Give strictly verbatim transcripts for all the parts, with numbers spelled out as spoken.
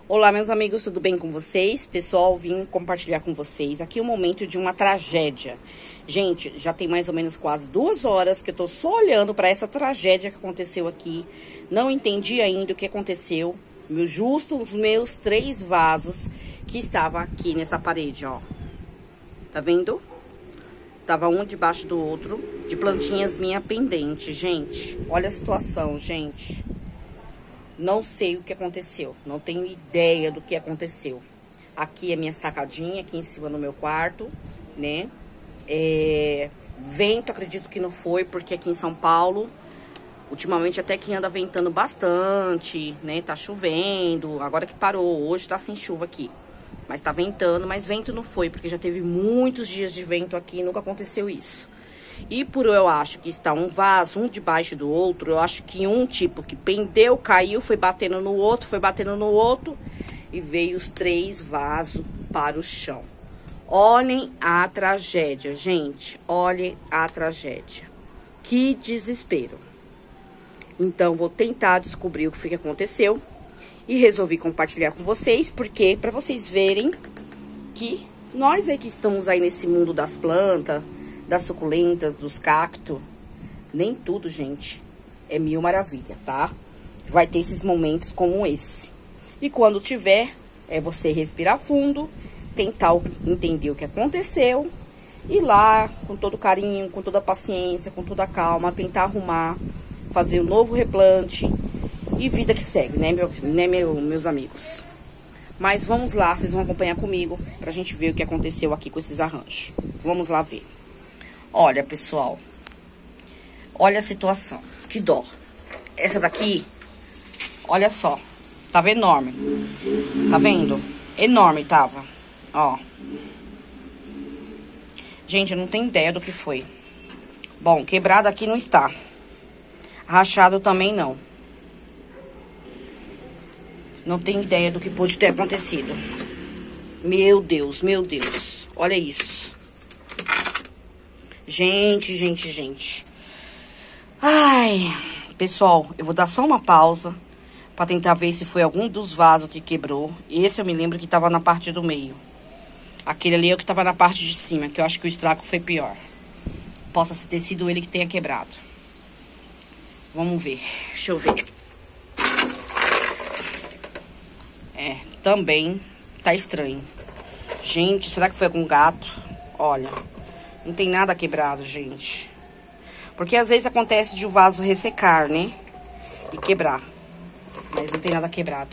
Olá, meus amigos, tudo bem com vocês? Pessoal, vim compartilhar com vocês aqui um momento de uma tragédia. Gente, já tem mais ou menos quase duas horas que eu tô só olhando para essa tragédia que aconteceu aqui. Não entendi ainda o que aconteceu. Meu, justo os meus três vasos que estavam aqui nessa parede, ó. Tá vendo? Tava um debaixo do outro, de plantinhas minha pendente, gente. Olha a situação, gente. Não sei o que aconteceu, não tenho ideia do que aconteceu. Aqui é minha sacadinha, aqui em cima no meu quarto, né? É... Vento, acredito que não foi, porque aqui em São Paulo, ultimamente até que anda ventando bastante, né? Tá chovendo, agora que parou, hoje tá sem chuva aqui. Mas tá ventando, mas vento não foi, porque já teve muitos dias de vento aqui e nunca aconteceu isso. E por eu acho que está um vaso, um debaixo do outro, eu acho que um tipo que pendeu, caiu, foi batendo no outro, foi batendo no outro e veio os três vasos para o chão. Olhem a tragédia, gente, olhem a tragédia. Que desespero. Então, vou tentar descobrir o que foi que aconteceu e resolvi compartilhar com vocês, porque para vocês verem que nós aí que estamos aí nesse mundo das plantas, das suculentas, dos cactos, nem tudo, gente, é mil maravilha, tá? Vai ter esses momentos como esse. E quando tiver, é você respirar fundo, tentar entender o que aconteceu, ir lá com todo carinho, com toda a paciência, com toda a calma, tentar arrumar, fazer um novo replante e vida que segue, né, meu, né meu, meus amigos? Mas vamos lá, vocês vão acompanhar comigo pra gente ver o que aconteceu aqui com esses arranjos. Vamos lá ver. Olha, pessoal, olha a situação, que dó. Essa daqui, olha só, tava enorme, tá vendo? Enorme tava, ó. Gente, eu não tenho ideia do que foi. Bom, quebrado aqui não está. Rachado também não. Não tenho ideia do que pode ter acontecido. Meu Deus, meu Deus, olha isso. Gente, gente, gente. Ai, pessoal, eu vou dar só uma pausa pra tentar ver se foi algum dos vasos que quebrou. Esse eu me lembro que tava na parte do meio. Aquele ali é o que tava na parte de cima, que eu acho que o estrago foi pior. Possa ter sido ele que tenha quebrado. Vamos ver, deixa eu ver. É, também tá estranho. Gente, será que foi algum gato? Olha... Não tem nada quebrado, gente. Porque às vezes acontece de o vaso ressecar, né? E quebrar. Mas não tem nada quebrado.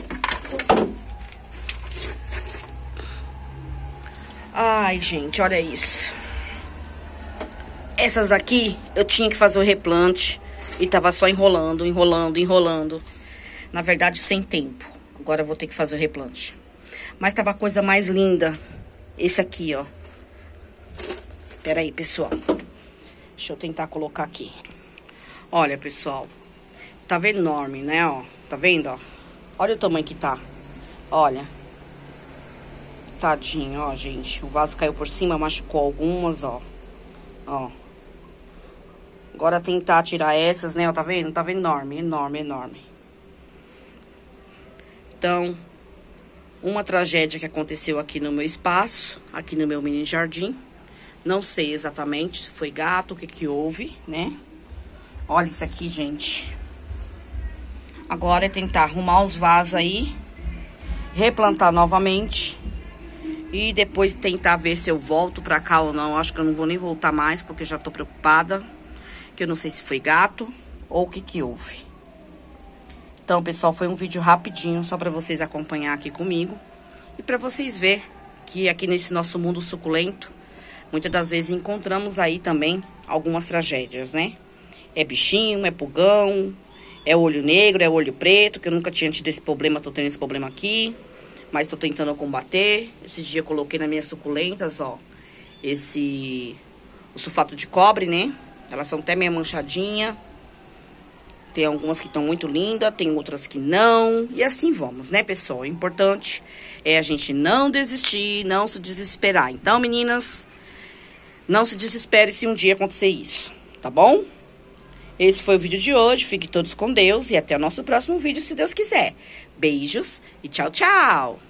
Ai, gente, olha isso. Essas aqui, eu tinha que fazer o replante. E tava só enrolando, enrolando, enrolando. Na verdade, sem tempo. Agora eu vou ter que fazer o replante. Mas tava a coisa mais linda. Esse aqui, ó. Pera aí, pessoal. Deixa eu tentar colocar aqui. Olha, pessoal. Tava enorme, né, ó. Tá vendo, ó? Olha o tamanho que tá. Olha. Tadinho, ó, gente. O vaso caiu por cima, machucou algumas, ó. Ó. Agora tentar tirar essas, né, ó. Tá vendo? Tava enorme, enorme, enorme. Então, uma tragédia que aconteceu aqui no meu espaço. Aqui no meu mini jardim. Não sei exatamente se foi gato, o que que houve, né? Olha isso aqui, gente. Agora é tentar arrumar os vasos aí, replantar novamente e depois tentar ver se eu volto pra cá ou não. Acho que eu não vou nem voltar mais, porque já tô preocupada, que eu não sei se foi gato ou o que que houve. Então, pessoal, foi um vídeo rapidinho, só pra vocês acompanhar aqui comigo e pra vocês verem que aqui nesse nosso mundo suculento, muitas das vezes encontramos aí também algumas tragédias, né? É bichinho, é pulgão, é olho negro, é olho preto, que eu nunca tinha tido esse problema, tô tendo esse problema aqui. Mas tô tentando combater. Esses dias eu coloquei nas minhas suculentas, ó, esse... o sulfato de cobre, né? Elas são até meio manchadinhas. Tem algumas que estão muito lindas, tem outras que não. E assim vamos, né, pessoal? O importante é a gente não desistir, não se desesperar. Então, meninas... Não se desespere se um dia acontecer isso, tá bom? Esse foi o vídeo de hoje. Fiquem todos com Deus e até o nosso próximo vídeo, se Deus quiser. Beijos e tchau, tchau!